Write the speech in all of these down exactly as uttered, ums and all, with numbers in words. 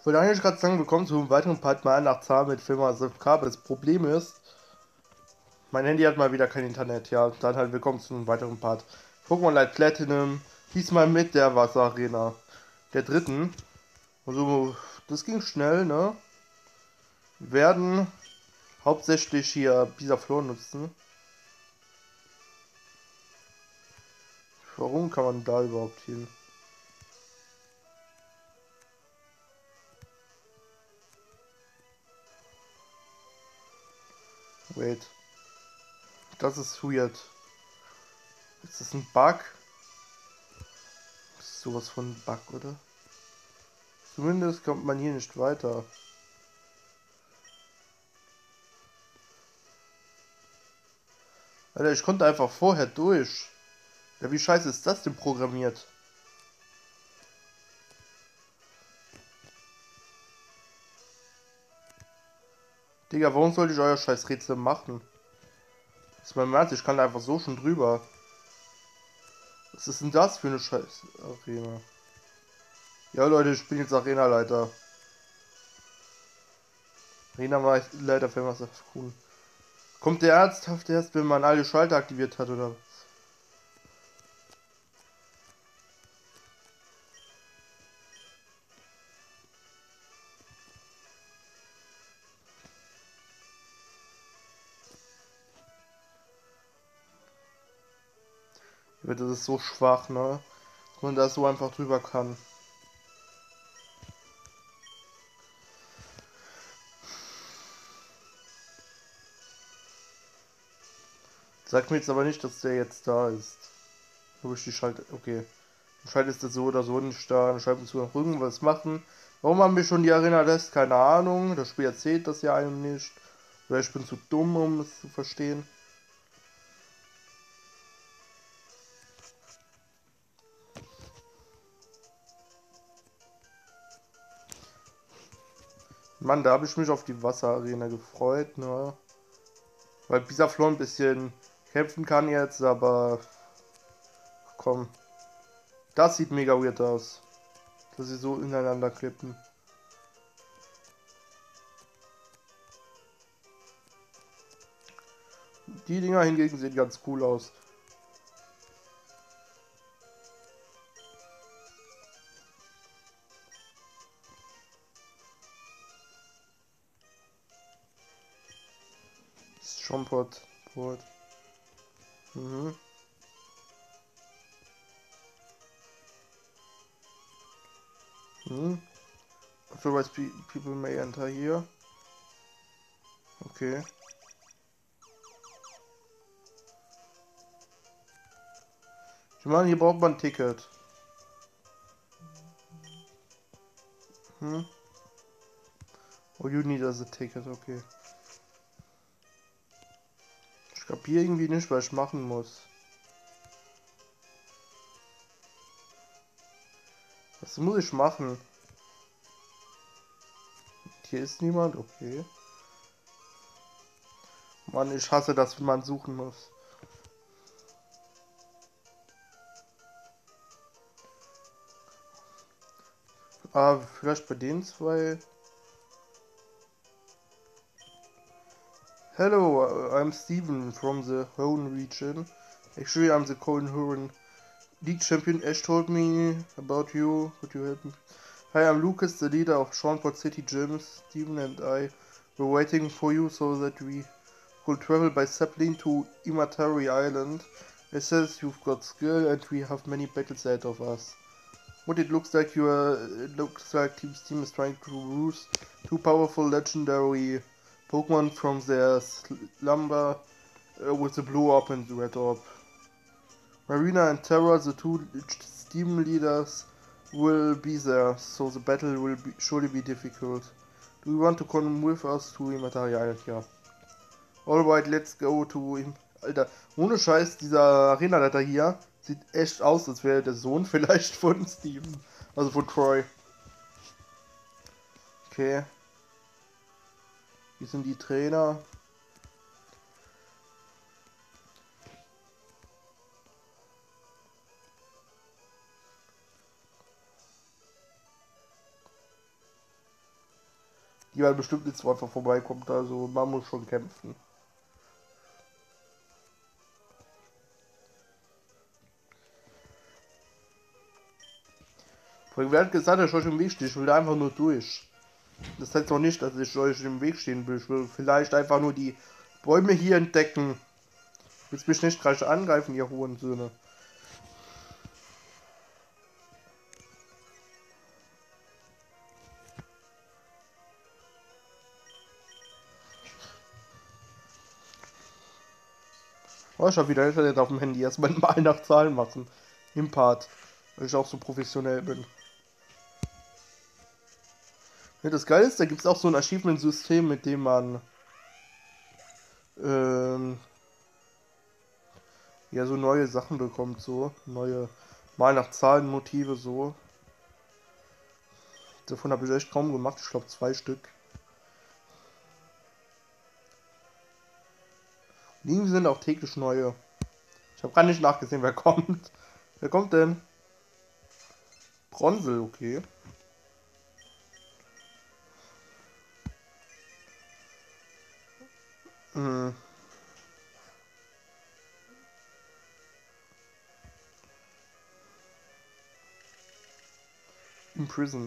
wollte eigentlich gerade sagen, willkommen zu einem weiteren Part mal nach Zahlen mit Firma S F K, aber das Problem ist, mein Handy hat mal wieder kein Internet. Ja, dann halt willkommen zu einem weiteren Part. Pokémon Light Platinum, diesmal mit der Wasserarena. Der dritten. Also, das ging schnell, ne? Wir werden hauptsächlich hier Bisaflor nutzen. Warum kann man da überhaupt hin? Wait. Das ist weird. Ist das ein Bug? Das ist sowas von ein Bug, oder? Zumindest kommt man hier nicht weiter. Alter, ich konnte einfach vorher durch. Ja, wie scheiße ist das denn programmiert? Digga, warum sollte ich euer scheiß Rätsel machen? Das ist mein Ernst, ich kann einfach so schon drüber. Was ist denn das für eine scheiß Arena? Ja Leute, ich bin jetzt Arena-Leiter. Arena-Leiter für was cool. Kommt der ernsthaft erst, wenn man alle Schalter aktiviert hat, oder was? Ja, das ist so schwach, ne? Dass man da so einfach drüber kann. Sagt mir jetzt aber nicht, dass der jetzt da ist. Wo ich die Schalter. Okay. Anscheinend ist das so oder so nicht da. Anscheinend müssen wir noch irgendwas machen. Warum haben wir schon die Arena lässt? Keine Ahnung. Das Spiel erzählt das ja einem nicht. Oder ich bin zu dumm, um es zu verstehen. Mann, da habe ich mich auf die Wasserarena gefreut, ne? Weil Bisaflor ein bisschen kämpfen kann jetzt, aber komm. Das sieht mega weird aus. Dass sie so ineinander klippen. Die Dinger hingegen sehen ganz cool aus. Das ist schon Port. Port. Mhm. Mhm. Authorized people may enter here. Okay. Ich meine, hier braucht man ein Ticket. Hm? Oh, you need as a ticket, okay. Ich kapiere irgendwie nicht, was ich machen muss. Was muss ich machen? Hier ist niemand, okay. Mann, ich hasse das, wenn man suchen muss. Ah, vielleicht bei den zwei. Hello, uh, I'm Steven from the Hoenn region. Actually, I'm the Colin Huron League champion. Ash told me about you. Could you help me? Hi, I'm Lucas, the leader of Seanport City Gyms. Steven and I were waiting for you so that we could travel by zeppelin to Imatari Island. It says you've got skill and we have many battles ahead of us. What it looks like you are, it looks like Team Steam is trying to ruse two powerful legendary Pokemon from their slumber uh, with the blue orb and the red orb. Marina and Terra, the two Steam leaders, will be there, so the battle will be, surely be difficult. Do you want to come with us to Imatari Island? Ja. Alright, let's go to him. Alter, ohne Scheiß, dieser Arenaleiter hier sieht echt aus, als wäre der Sohn vielleicht von Steven. Also von Troy. Okay. Hier sind die Trainer. die halt bestimmt jetzt einfach vorbeikommt. Also man muss schon kämpfen. Wer hat gesagt, dass ich euch im Weg stehe? Ich will da einfach nur durch. Das heißt auch nicht, dass ich euch im Weg stehen will. Ich will vielleicht einfach nur die Bäume hier entdecken. Willst mich nicht gleich angreifen, ihr hohen Söhne. Oh, ich hab wieder Internet auf dem Handy. Erstmal mal nach Zahlen machen. Im Part. Weil ich auch so professionell bin. Ja, das Geile ist, da gibt es auch so ein Achievement-System, mit dem man ähm, ja so neue Sachen bekommt, so neue, mal nach Zahlen Motive, so. Davon habe ich echt kaum gemacht, ich glaube zwei Stück. Liegen sind auch täglich neue. Ich habe gar nicht nachgesehen, wer kommt. Wer kommt denn? Bronzel, okay. Hm. In Prison.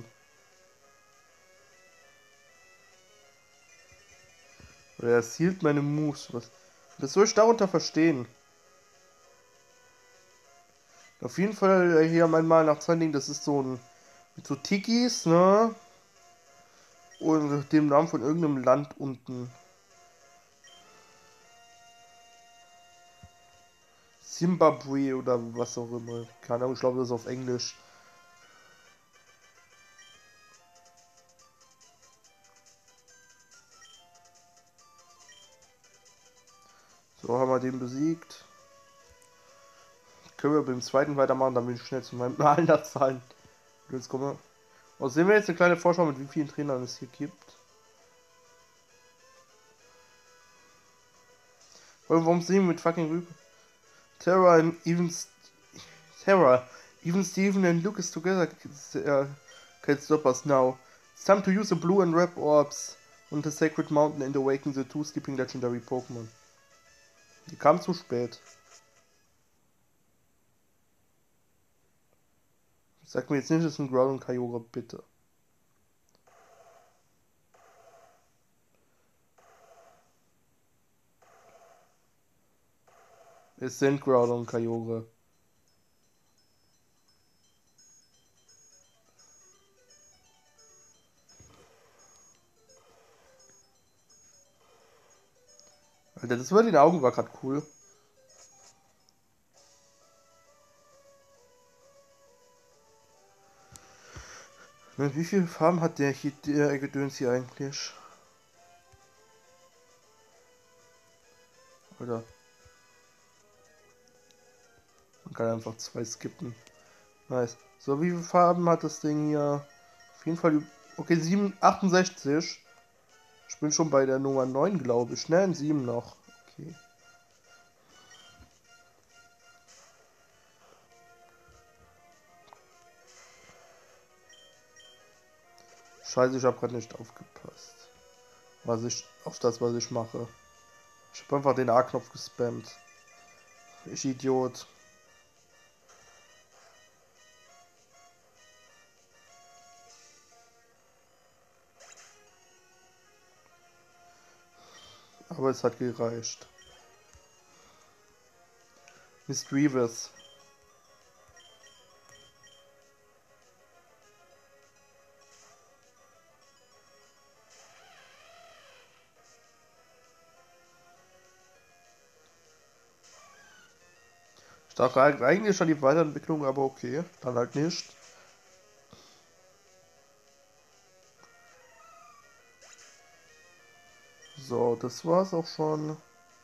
Oder er sealt meine Moves. Was, was soll ich darunter verstehen? Auf jeden Fall äh, hier mein Mal nach Zahlen, das ist so ein mit so Tikis, ne? Und dem Namen von irgendeinem Land unten. Zimbabwe oder was auch immer. Keine Ahnung, ich glaube, das ist auf Englisch. So, haben wir den besiegt. Können wir beim zweiten weitermachen, damit ich schnell zu meinem Malen nachzahlen. Jetzt kommen wir. Oh, sehen wir jetzt eine kleine Vorschau, mit wie vielen Trainern es hier gibt. Warum sehen wir mit fucking Rübe? Terra and even Terra, even Steven and Lucas together uh, can stop us now. It's time to use the blue and red orbs on the sacred mountain and awaken the two sleeping legendary Pokémon. Die kam zu spät. Sag mir jetzt nicht, es ist ein Growl und Kyogre, bitte. Es sind Growl und Kyogre. Alter, das über den Augen war gerade cool. Wie viele Farben hat der hier, der Gedöns hier eigentlich? Alter. Man kann einfach zwei skippen. Nice. So, wie viele Farben hat das Ding hier? Auf jeden Fall. Okay, sieben, achtundsechzig. Ich bin schon bei der Nummer neun, glaube ich. Ne, sieben noch. Okay. Scheiße, ich habe gerade nicht aufgepasst. Was ich, auf das, was ich mache. Ich habe einfach den A-Knopf gespammt. Ich Idiot. Aber es hat gereicht. Misdreavus. Ich dachte eigentlich schon die Weiterentwicklung, aber okay. Dann halt nicht. So, das war's auch schon.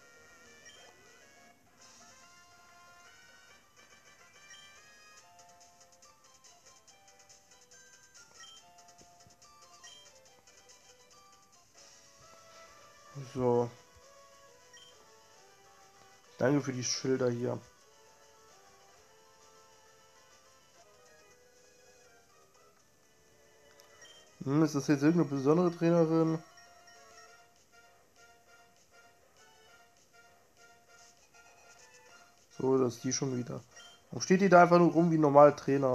So. Danke für die Schilder hier. Hm, ist das jetzt irgendeine besondere Trainerin? So, das ist die schon wieder. Warum steht die da einfach nur rum wie ein normaler Trainer?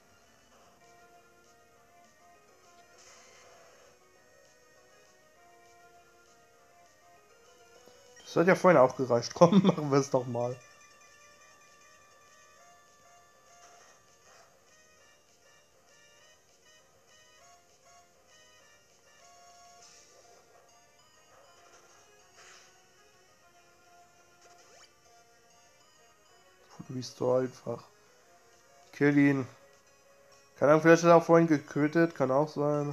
Das hat ja vorhin auch gereicht. Komm, machen wir es doch mal. Restore einfach. Kill ihn. Keine Ahnung, vielleicht hat er auch vorhin getötet. Kann auch sein.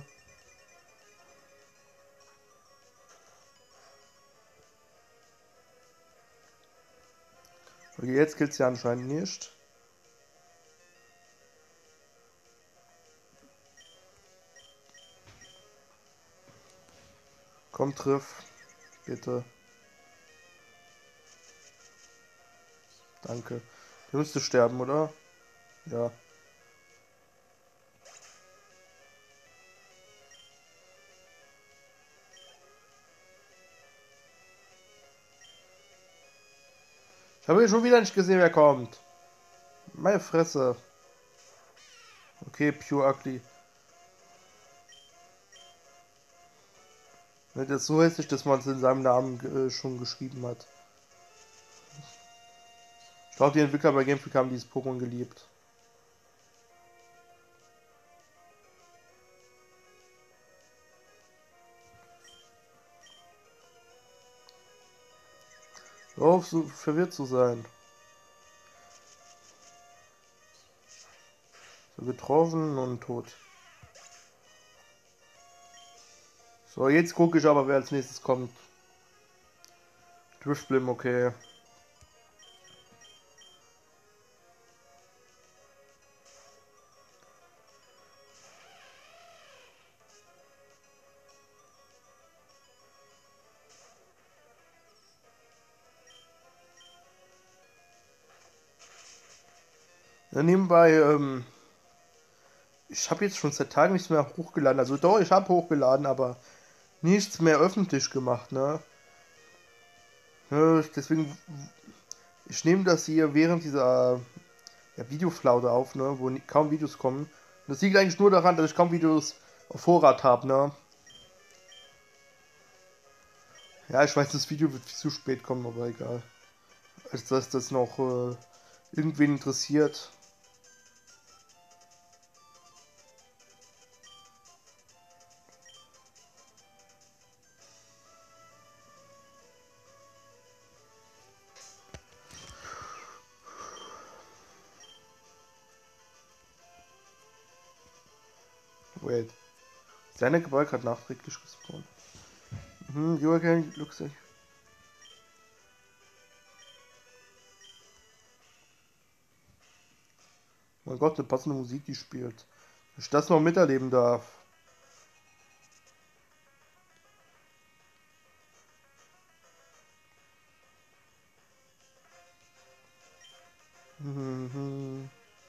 Okay, jetzt killt sie anscheinend nicht. Komm, triff. Bitte. Danke. Du müsste sterben, oder? Ja. Ich habe schon wieder nicht gesehen, wer kommt. Meine Fresse. Okay, Pure Ugly. Das ist so hässlich, dass man es in seinem Namen äh, schon geschrieben hat. Ich glaube, die Entwickler bei Game Freak haben dieses Pokémon geliebt. Hör auf, so verwirrt zu sein. So getroffen und tot. So, jetzt gucke ich aber, wer als nächstes kommt. Driftblim, okay. Ja, nebenbei, ähm, ich habe jetzt schon seit Tagen nichts mehr hochgeladen. Also doch, ich habe hochgeladen, aber nichts mehr öffentlich gemacht, ne? Ja, deswegen, ich nehme das hier während dieser ja, Videoflaute auf, ne? Wo kaum Videos kommen. Und das liegt eigentlich nur daran, dass ich kaum Videos auf Vorrat habe, ne? Ja, ich weiß, das Video wird viel zu spät kommen, aber egal. Als dass das noch äh, irgendwen interessiert. Wait. Seine Gebäude hat nachträglich gespawnt. Hm, you again looks like. Mein Gott, eine passende Musik, die spielt. Dass ich das noch miterleben darf. Mhm.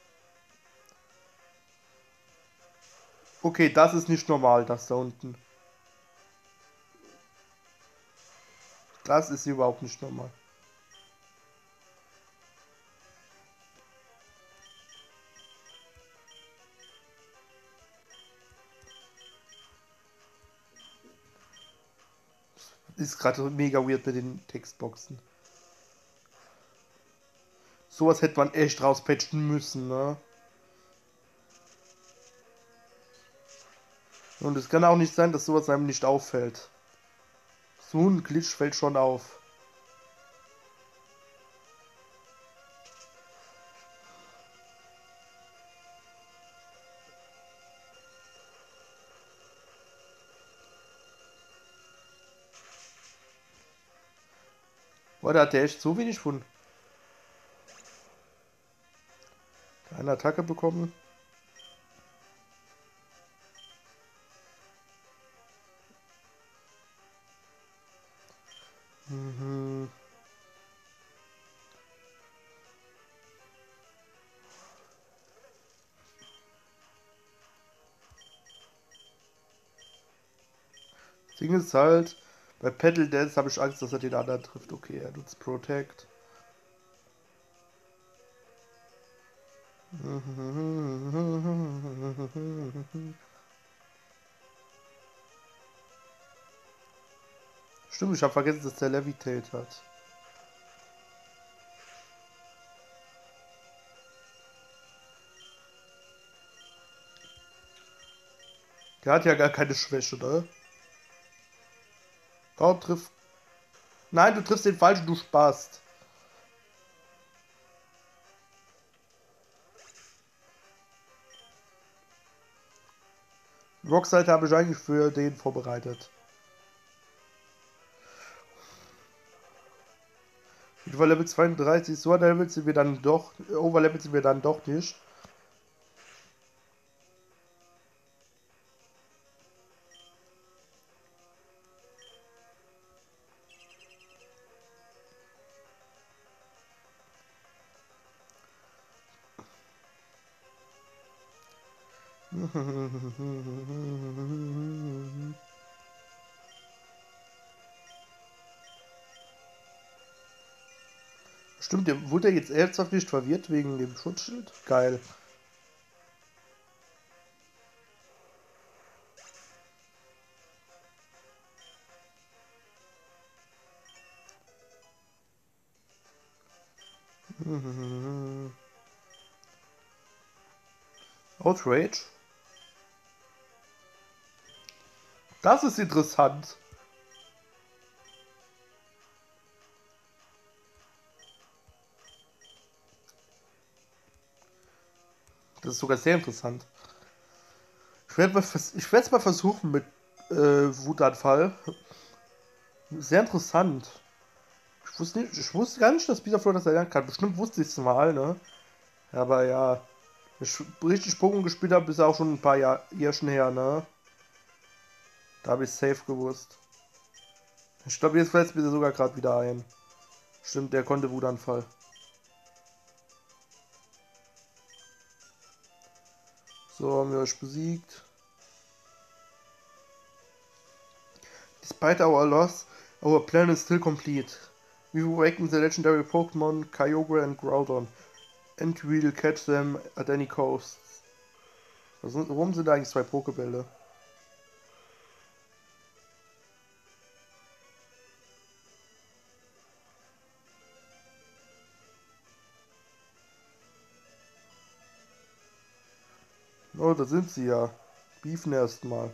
Okay, das ist nicht normal, das da unten. Das ist überhaupt nicht normal. Ist gerade mega weird mit den Textboxen. Sowas hätte man echt rauspatchen müssen, ne? Und es kann auch nicht sein, dass sowas einem nicht auffällt. So ein Glitch fällt schon auf. Boah, da hat der echt so wenig von einer Attacke bekommen. Mhm. Das Ding ist halt, bei Petal Dance habe ich Angst, dass er den anderen trifft. Okay, er nutzt Protect. Stimmt, ich habe vergessen, dass der Levitate hat. Der hat ja gar keine Schwäche, ne? Komm, triff. Nein, du triffst den falschen, du Spast. Rockseite habe ich eigentlich für den vorbereitet. Overlevel zweiunddreißig, so Level sind wir dann doch. Overlevel sind wir dann doch nicht. Stimmt, der wurde jetzt ernsthaft nicht verwirrt wegen dem Schutzschild? Geil. Outrage? Das ist interessant. Das ist sogar sehr interessant. Ich werde es mal versuchen mit äh, Wutanfall. Sehr interessant. Ich wusste, nicht, ich wusste gar nicht, dass Bitterflow das erlernen kann. Bestimmt wusste ich es mal, ne? Aber ja. Ich richtig Pokémon gespielt habe, ist auch schon ein paar Jahr, Jährchen her, ne? Da habe ich safe gewusst. Ich glaube, jetzt fällt es mir sogar gerade wieder ein. Stimmt, der konnte Wutanfall. So, haben wir euch besiegt. Despite our loss, our plan is still complete. We've awakened the legendary Pokemon Kyogre and Groudon. And we'll catch them at any cost. Warum sind da eigentlich zwei Pokebälle? Oh, da sind sie ja. Beefen erstmal.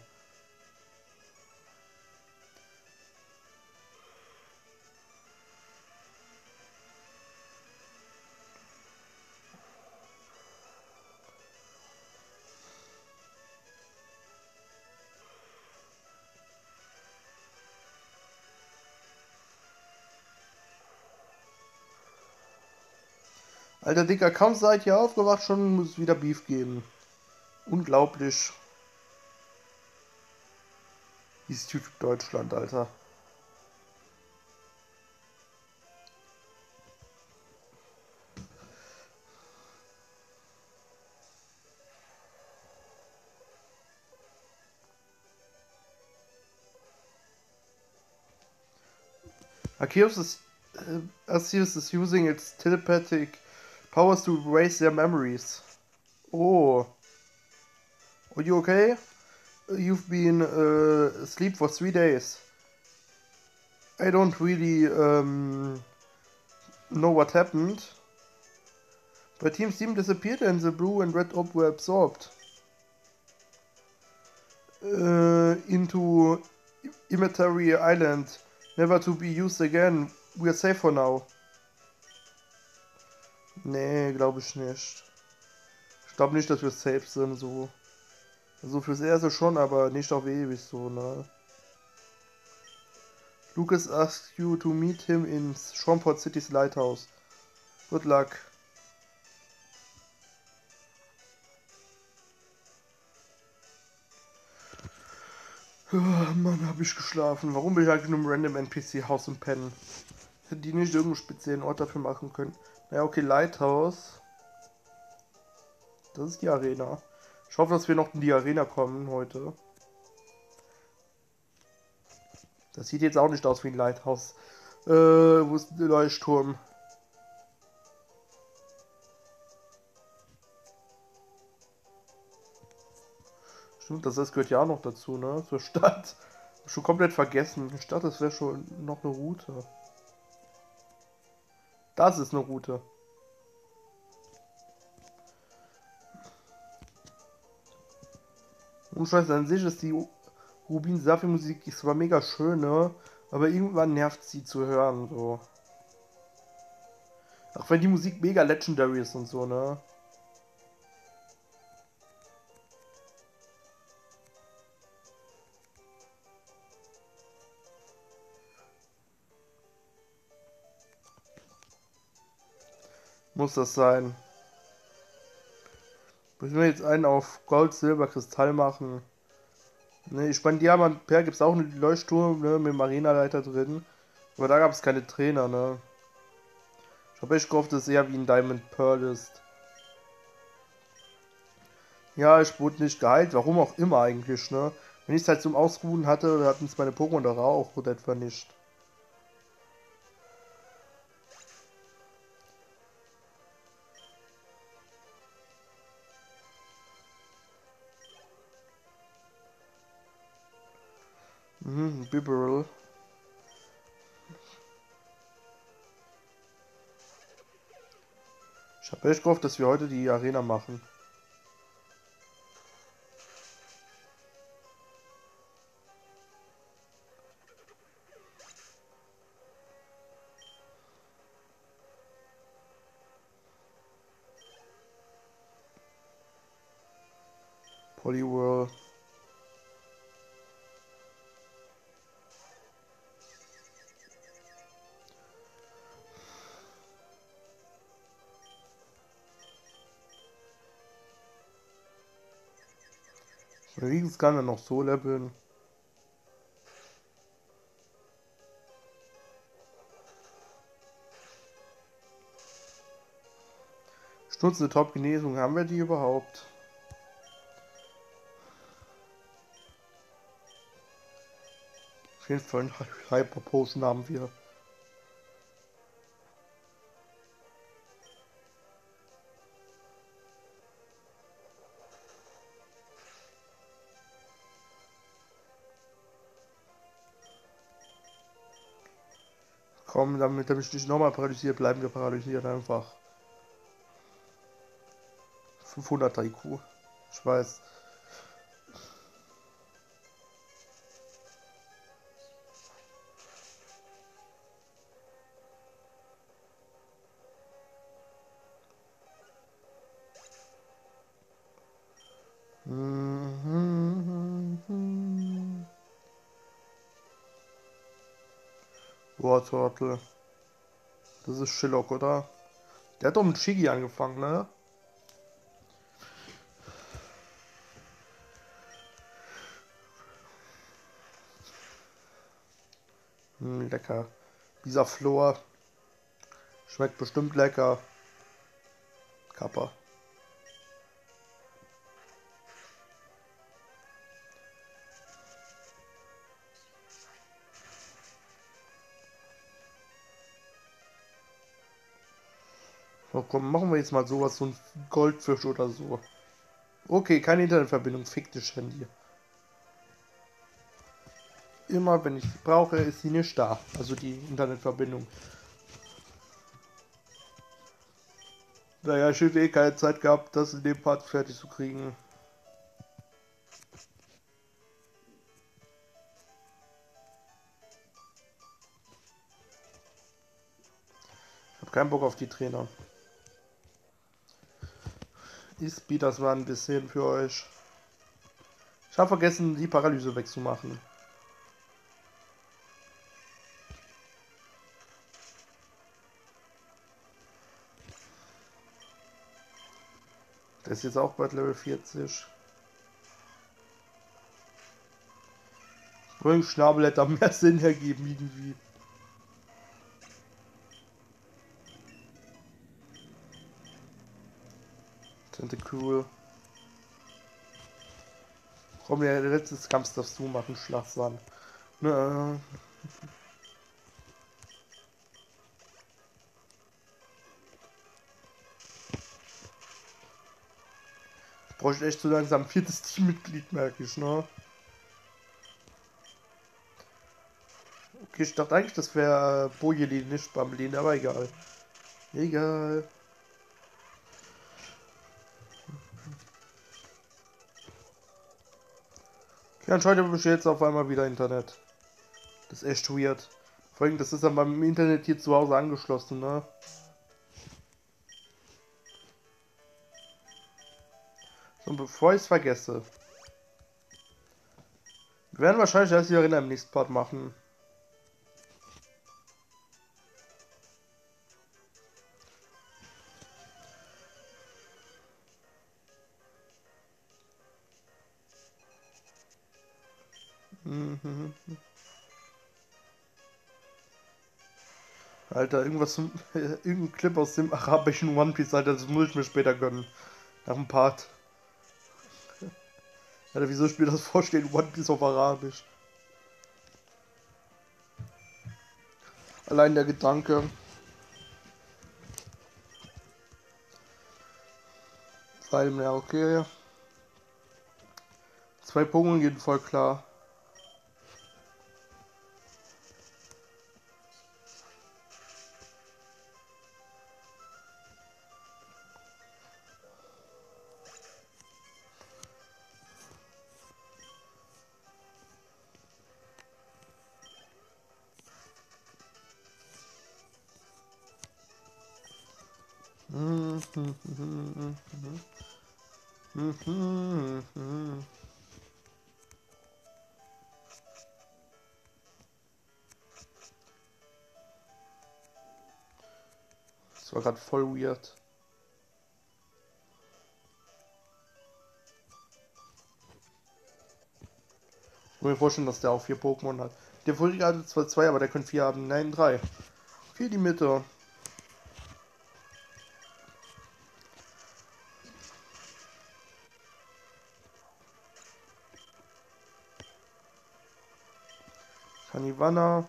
Alter Dicker, kaum seid ihr aufgewacht, schon muss es wieder Beef geben. Unglaublich. Dieses YouTube Deutschland, Alter. Arceus is, uh, Arceus is using its telepathic powers to erase their memories. Oh. Are you okay? You've been uh, asleep for three days. I don't really um, know what happened. But Team Steam disappeared and the blue and red orb were absorbed uh, into Imaginary Island, never to be used again. We are safe for now. Nee, glaube ich nicht. Ich glaube nicht, dass wir safe sind, so. Also fürs Erste schon, aber nicht auf ewig so, ne? Lucas asks you to meet him in Swampert City's lighthouse. Good luck. Oh, Mann, hab ich geschlafen. Warum bin ich eigentlich nur im random N P C-Haus und pennen? Hätte die nicht irgendeinen speziellen Ort dafür machen können? Naja, okay, Lighthouse. Das ist die Arena. Ich hoffe, dass wir noch in die Arena kommen heute. Das sieht jetzt auch nicht aus wie ein Lighthouse. Äh, wo ist der Leuchtturm? Stimmt, das, das gehört ja auch noch dazu, ne? Zur Stadt. Schon komplett vergessen. Die Stadt, das wäre schon noch eine Route. Das ist eine Route. Und Scheiße, an sich ist die Rubin Safi Musik zwar mega schön, ne? Aber irgendwann nervt sie zu hören, so. Auch wenn die Musik mega legendary ist und so, ne? Muss das sein. Müssen wir jetzt einen auf Gold, Silber, Kristall machen? Ne, ich meine, Diamant Per gibt es auch einen Leuchtturm, ne, mit dem Arenaleiter drin. Aber da gab es keine Trainer, ne? Ich habe echt gehofft, dass es eher wie ein Diamond Pearl ist. Ja, ich wurde nicht geheilt, warum auch immer eigentlich, ne? Wenn ich es halt zum Ausruhen hatte, hatten es meine Pokémon doch auch oder etwa nicht. Mhm, Bibarel. Ich habe echt gehofft, dass wir heute die Arena machen. Poliwhirl. Wenigstens kann er noch so leveln. Stutzende Top-Genesung, haben wir die überhaupt? Auf jeden Fall ein Hyper Potion haben wir. Komm, damit er mich nicht nochmal paralysiert, bleiben wir paralysiert einfach. fünfhunderter I Q. Ich weiß. Wartortle. Das ist Shillock, oder? Der hat doch mit Shiggy angefangen, ne? Hm, lecker. Dieser Flor. Schmeckt bestimmt lecker. Kappa. So, komm, machen wir jetzt mal sowas, so ein Goldfisch oder so. Okay, keine Internetverbindung, fick dich, Handy. Immer wenn ich sie brauche, ist sie nicht da. Also die Internetverbindung. Naja, ich hätte eh keine Zeit gehabt, das in dem Part fertig zu kriegen. Ich habe keinen Bock auf die Trainer. Ispi, das war ein bisschen für euch. Ich habe vergessen, die Paralyse wegzumachen. Der ist jetzt auch bald Level vierzig. Übrigens, Schnabel hätte mehr Sinn ergeben irgendwie. Tentacool. Komm, der letzte Kampf darfst du machen, Schlagsahn. Na, ich bräuchte echt so langsam ein viertes Teammitglied, merke ich, ne? Okay, ich dachte eigentlich, das wäre äh, Bojeli, nicht Bamblin, aber egal. Egal. Okay, anscheinend habe ich jetzt auf einmal wieder Internet. Das ist echt weird. Vor allem, das ist dann beim Internet hier zu Hause angeschlossen, ne? So, bevor ich es vergesse. Wir werden wahrscheinlich erst wieder in einem nächsten Part machen. Mhm. Alter, irgendwas, zum- irgendein Clip aus dem arabischen One Piece, Alter, das muss ich mir später gönnen. Nach dem Part. Alter, wieso ich mir das vorstellen, One Piece auf Arabisch? Allein der Gedanke. Vor allem, ja, okay. Zwei Pokémon gehen voll klar. Mhm, mhm, mhm, mhm, mhm, mhm. Das war gerade voll weird. Ich kann mir vorstellen, dass der auch vier Pokémon hat. Der vorige hatte zwar zwei, aber der könnte vier haben. Nein, drei. Vier die Mitte. Kaniwana.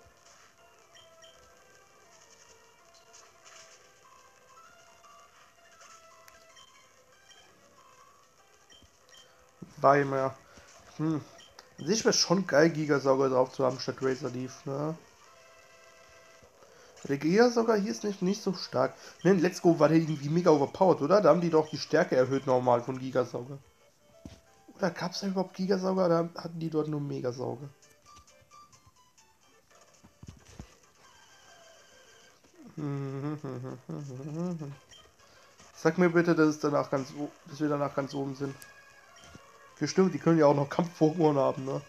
Weimar. Hm. An sich wäre schon geil, Gigasauger drauf zu haben statt Razor Leaf, ne? Der Gigasauger hier ist nicht, nicht so stark. Ne, in Let's Go war der irgendwie mega overpowered, oder? Da haben die doch die Stärke erhöht normal von Gigasauger. Oder gab es da überhaupt Gigasauger? Oder hatten die dort nur Megasauger? Sag mir bitte, dass, es danach ganz, dass wir danach ganz oben sind. Okay, stimmt, die können ja auch noch Kampf-Pokémon haben, ne?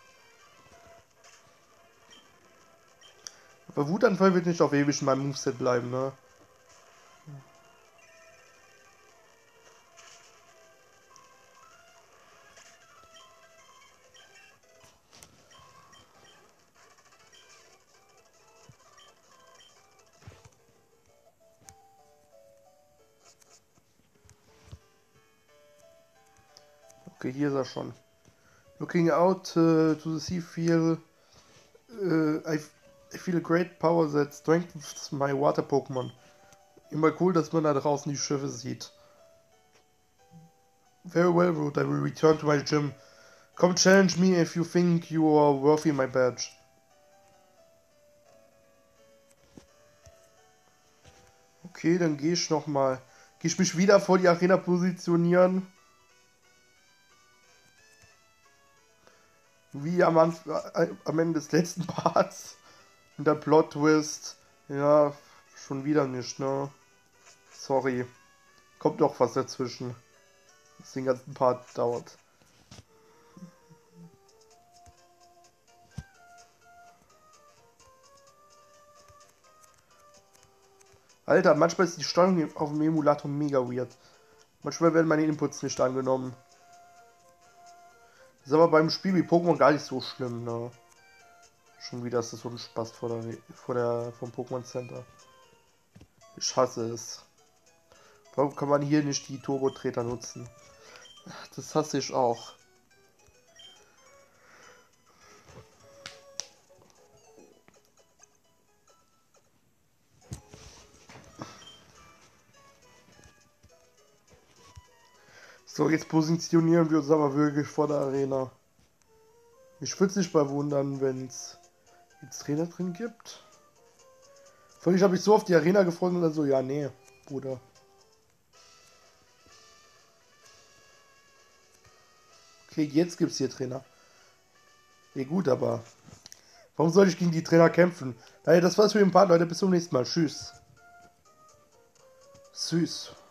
Aber Wutanfall wird nicht auf ewig in meinem Moveset bleiben, ne? Okay, hier ist er schon. Looking out uh, to the sea feel uh, I, I feel a great power that strengthens my water Pokémon. Immer cool, dass man da draußen die Schiffe sieht. Very well, Root. I will return to my gym. Come challenge me if you think you are worthy my badge. Okay, dann gehe ich nochmal. Gehe ich mich wieder vor die Arena positionieren. Wie am, Anf äh, am Ende des letzten Parts. Und der Plot-Twist. Ja, schon wieder nicht, ne? Sorry. Kommt doch was dazwischen. Das den ganzen Part dauert. Alter, manchmal ist die Steuerung auf dem Emulator mega weird. Manchmal werden meine Inputs nicht angenommen. Das ist aber beim Spiel wie Pokémon gar nicht so schlimm, ne? Schon wieder ist das so ein Spaß vor der, vor der vom Pokémon Center. Ich hasse es. Warum kann man hier nicht die Turbo-Treter nutzen? Das hasse ich auch. So, jetzt positionieren wir uns aber wirklich vor der Arena. Ich würde es nicht mal wundern, wenn es jetzt Trainer drin gibt. Vorhin habe ich so auf die Arena gefreut und dann so, ja, nee, Bruder. Okay, jetzt gibt es hier Trainer. Ja gut, aber warum soll ich gegen die Trainer kämpfen? Naja, das war's für den Part, Leute. Bis zum nächsten Mal. Tschüss. Süß.